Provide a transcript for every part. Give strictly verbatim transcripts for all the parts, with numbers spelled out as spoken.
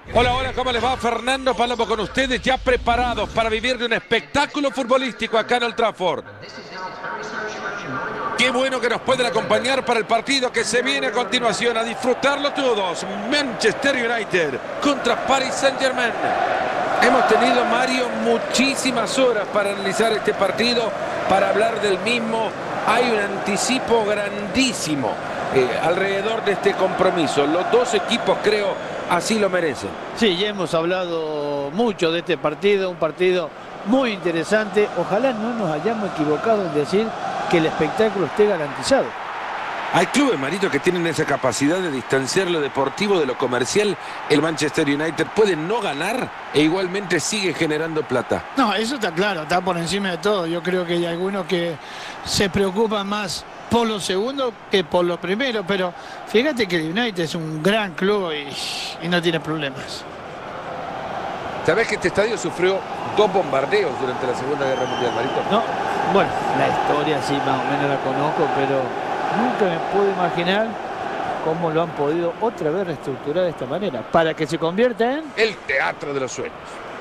Hola, hola, ¿cómo les va? Fernando Palomo con ustedes, ya preparados para vivir de un espectáculo futbolístico acá en Old Trafford. Qué bueno que nos pueden acompañar para el partido que se viene a continuación, a disfrutarlo todos. Manchester United contra Paris Saint-Germain. Hemos tenido, Mario, muchísimas horas para analizar este partido, para hablar del mismo. Hay un anticipo grandísimo eh, alrededor de este compromiso. Los dos equipos, creo, así lo merecen. Sí, ya hemos hablado mucho de este partido, un partido muy interesante. Ojalá no nos hayamos equivocado en decir que el espectáculo esté garantizado. Hay clubes, Marito, que tienen esa capacidad de distanciar lo deportivo de lo comercial. El Manchester United puede no ganar e igualmente sigue generando plata. No, eso está claro, está por encima de todo. Yo creo que hay algunos que se preocupan más por lo segundo que por lo primero, pero fíjate que el United es un gran club y, y no tiene problemas. ¿Sabés que este estadio sufrió dos bombardeos durante la Segunda Guerra Mundial, Marito? No, bueno, la historia sí más o menos la conozco, pero nunca me puedo imaginar cómo lo han podido otra vez reestructurar de esta manera, para que se convierta en... el teatro de los sueños.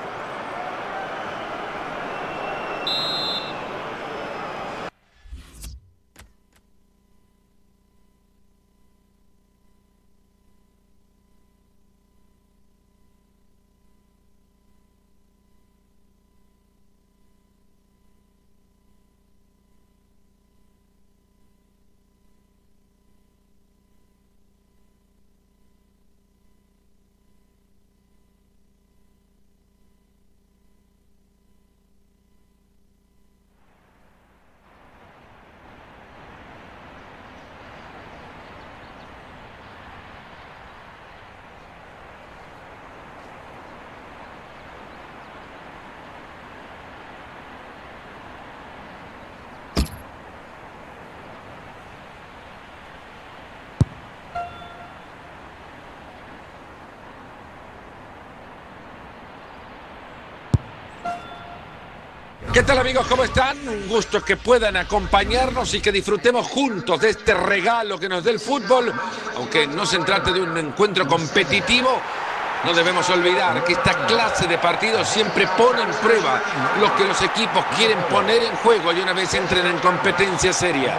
¿Qué tal, amigos? ¿Cómo están? Un gusto que puedan acompañarnos y que disfrutemos juntos de este regalo que nos da el fútbol. Aunque no se trate de un encuentro competitivo, no debemos olvidar que esta clase de partidos siempre pone en prueba lo que los equipos quieren poner en juego y una vez entren en competencia seria.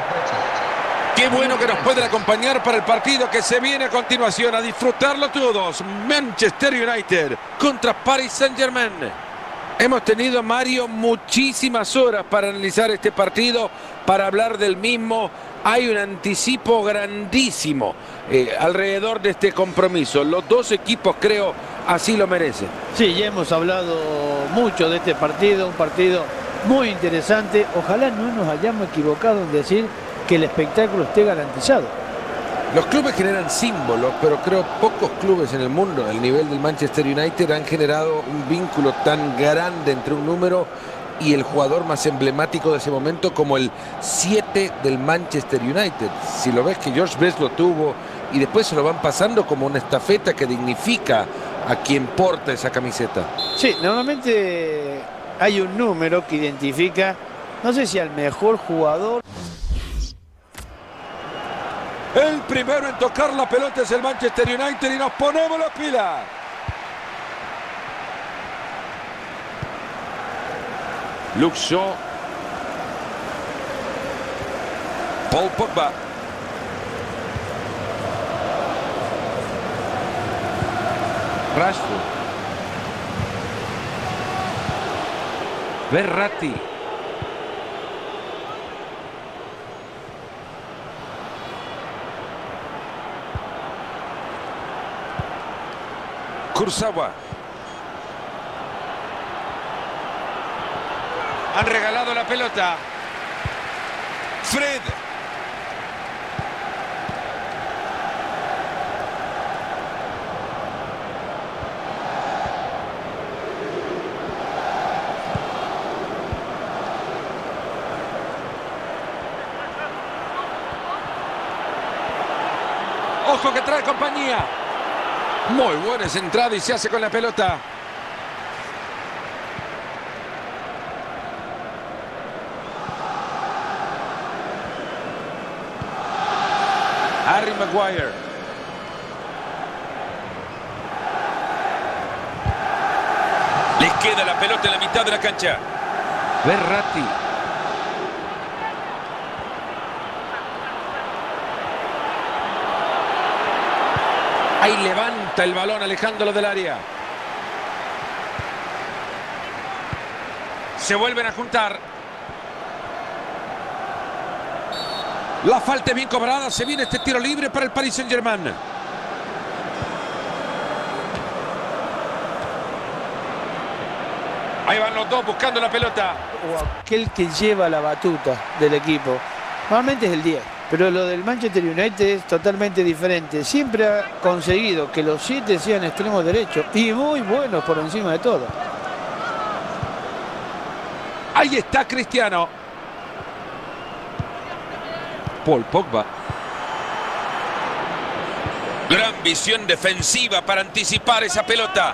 Qué bueno que nos pueden acompañar para el partido que se viene a continuación, a disfrutarlo todos. Manchester United contra Paris Saint-Germain. Hemos tenido, Mario, muchísimas horas para analizar este partido, para hablar del mismo. Hay un anticipo grandísimo eh, alrededor de este compromiso. Los dos equipos, creo, así lo merecen. Sí, ya hemos hablado mucho de este partido, un partido muy interesante. Ojalá no nos hayamos equivocado en decir que el espectáculo esté garantizado. Los clubes generan símbolos, pero creo pocos clubes en el mundo, al nivel del Manchester United, han generado un vínculo tan grande entre un número y el jugador más emblemático de ese momento como el siete del Manchester United. Si lo ves, que George Best lo tuvo y después se lo van pasando como una estafeta que dignifica a quien porta esa camiseta. Sí, normalmente hay un número que identifica, no sé si al mejor jugador. El primero en tocar la pelota es el Manchester United y nos ponemos la pila. Luke Shaw. Paul Pogba. Rashford. Verratti. Kurzawa. Han regalado la pelota. Fred. Ojo que trae compañía. Muy buena esa entrada y se hace con la pelota. Harry Maguire. Les queda la pelota en la mitad de la cancha. Verratti. Ahí levanta el balón alejándolo del área. Se vuelven a juntar. La falta es bien cobrada. Se viene este tiro libre para el Paris Saint-Germain. Ahí van los dos buscando la pelota. O aquel que lleva la batuta del equipo. Normalmente es el diez. Pero lo del Manchester United es totalmente diferente. Siempre ha conseguido que los siete sean extremos derechos. Y muy buenos por encima de todo. Ahí está Cristiano. Paul Pogba. Gran visión defensiva para anticipar esa pelota.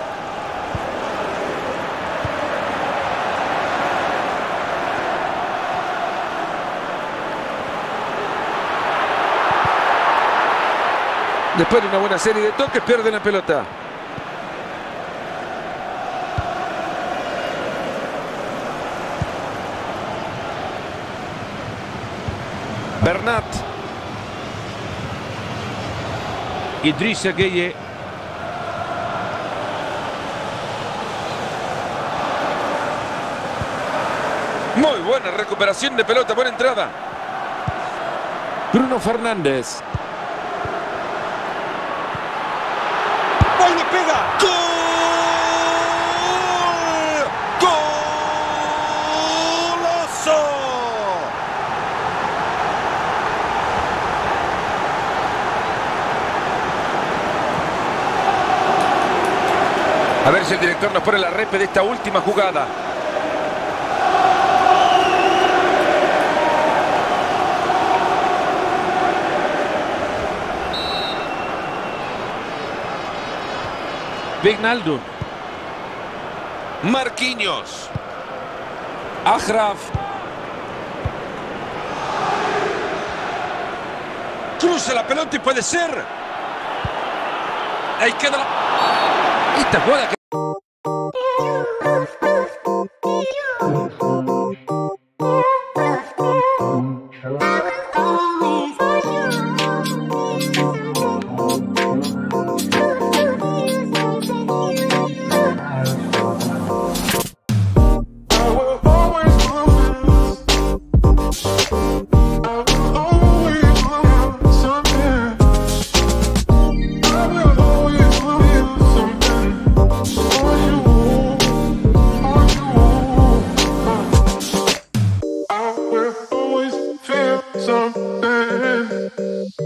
Después de una buena serie de toques, pierde la pelota. Bernat. Idrissa Gueye. Muy buena recuperación de pelota, buena entrada. Bruno Fernández. ¡Ahí le pega! ¡Gol! ¡Golazo! A ver si el director nos pone la repe de esta última jugada. Wijnaldum. Marquinhos. Achraf. Cruza la pelota y puede ser. Ahí queda la... Esta jugada que...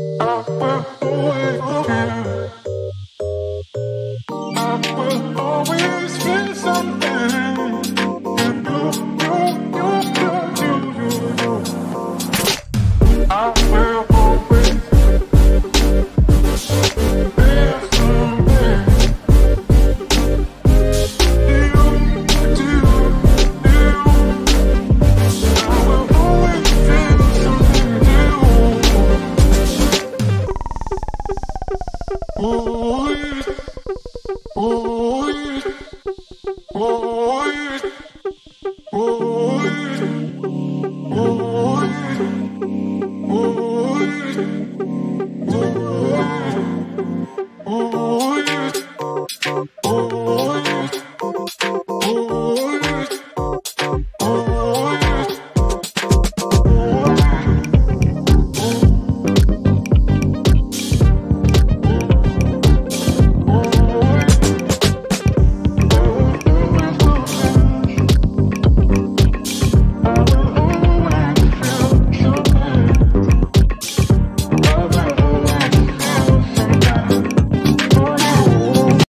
Always